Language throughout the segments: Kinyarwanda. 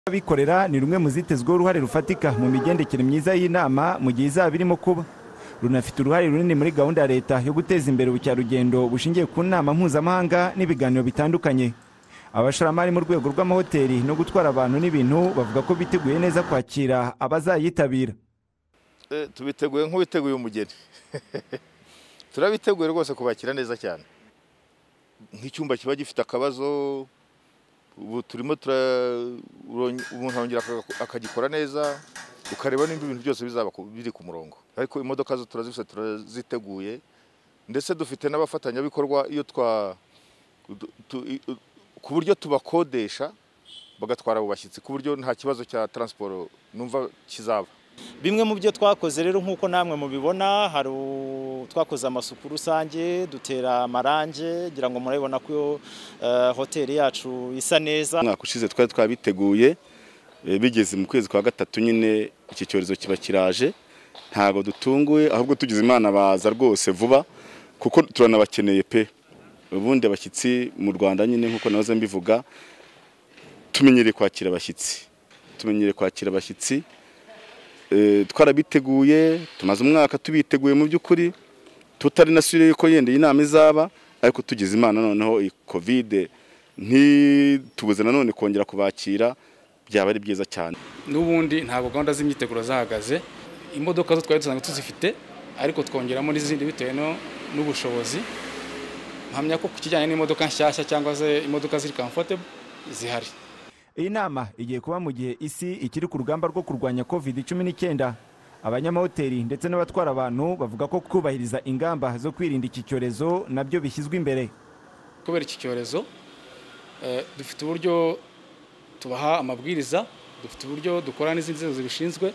Abikorera ni rumwe mu zitezweho uruhare rufatika mu migendekere myiza y'inama mu gihe izaba irimo kuba. Runafite uruhare runini muri gahunda ya leta yo guteza imbere ubukerarugendo bushingiye ku nama mpuzamahanga n'ibiganiro bitandukanye. Abashoramari mu rwego rw'amahoteli no gutwara abantu n'ibintu bavuga ko biteguye neza kwakira abazayitabira. Tubiteguye nk'ubiteguye umugeni. Turabiteguye rwose kubakira neza cyane. Nk'icyumba kiba gifite akabazo, ubu turimo umuntu arongera akagikora neza, ukareba nimba ibintu byose bizaba biri ku murongo. Ariko imodoka zo turaziteguye, ndetse dufite n'abafatanyabikorwa iyo ku buryo tubakodesha bagatwara abo bashyitsi ku buryo nta kibazo cya transport numva kizaba. Bimwe mu byo twakoze rero nk'uko namwe mubibona, hari twakoze amasuku rusange, dutera amarange, ngira ngo murabibona ko hoteli yacu isa neza. Mwaka ushize twari twabiteguye, bigeze mu kwezi kwa gatatu nyine iki cyorezo kiba kiraje, ntago dutunguye, ahubwo tugize Imana baza rwose vuba kuko turanabakeneye pe. Ubundi abashyitsi mu Rwanda nyine nk'uko nahoze mbivuga, tumenyereye kwakira abashyitsi. Twarabiteguye, tumaze umwaka tubiteguye mu by'ukuri, tutari nasubire yuko yenda inama izaba, ariko tugize Imana noneho Covid ntitubuze nanone kongera kubakira, byaba ari byiza cyane. N'ubundi ntabwo gahunda z'imyiteguro zahagaze, imodoka zo twari dusanzwe tuzifite, ariko twongeramo n'izindi bitewe n'ubushobozi. Mpamya ko ku kijyanye n'imodoka nshyashya cyangwa se imodoka ziri comfortable zihari. Iyi nama igiye kuba mu gihe isi ikiri ku rugamba rwo kurwanya Covid-19. Abanyamahoteli ndetse n'abatwara abantu bavuga ko kubahiriza ingamba zo kwirinda iki cyorezo nabyo bishyizwe imbere. Kubera iki cyorezo dufite uburyo tubaha amabwiriza, dufite uburyo dukora n'izindi nzego zibishinzwe.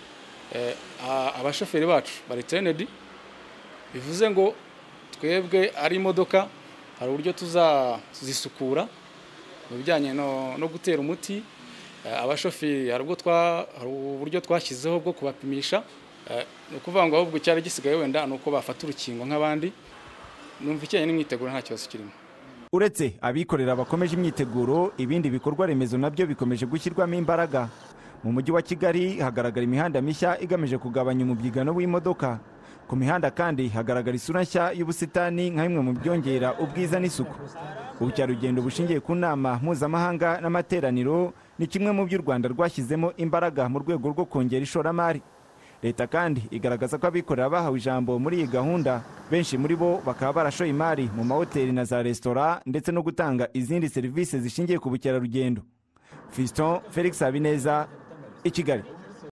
Abashoferi bacu bari trained, bivuze ngo twebwe ari imodoka hari uburyo tuzisukura mu bijyanye no gutera umuti. Abashoferi hari uburyo twashyizeho bwo kubapimisha, no kuvuga ngo ahubwo cyari gisigaye wenda nuko bafata urukingo nk'abandi. Numva icyenye n'imyiteguro nta kibazo kirimo. Uretse abikorera bakomeje imyiteguro, ibindi bikorwa remezo nabyo bikomeje gushyirwamo imbaraga. Mu mujyi wa Kigali hagaragara imihanda mishya igamije kugabanya umubyigano w'imodoka. Ku mihanda kandi hagaragara isura nshya y'ubusitani nka bimwe mu byongera ubwiza n'isuku. Ubukerarugendo bushingiye ku nama mpuzamahanga n'amateraniro ni kimwe mu by'u Rwanda rwashyizemo imbaraga mu rwego rwo kongera ishoramari. Leta kandi igaragaza ko abikorera bahawe ijambo muri iyi gahunda, benshi muri bo bakaba barashoye imari mu mahoteli na za resitora ndetse no gutanga izindi serivisi zishingiye ku bukerarugendo. Fiston Felix Habineza, i Kigali.